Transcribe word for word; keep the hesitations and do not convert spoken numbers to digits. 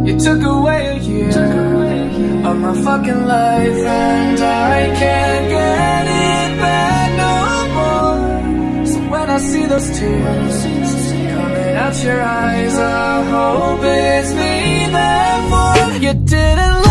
You took away a year of my fucking life, and I can't get it back no more. So when I see those tears coming out your eyes, I hope it's me, therefore you didn't